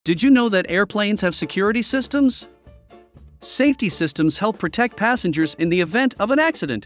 Did you know that airplanes have security systems? Safety systems help protect passengers in the event of an accident.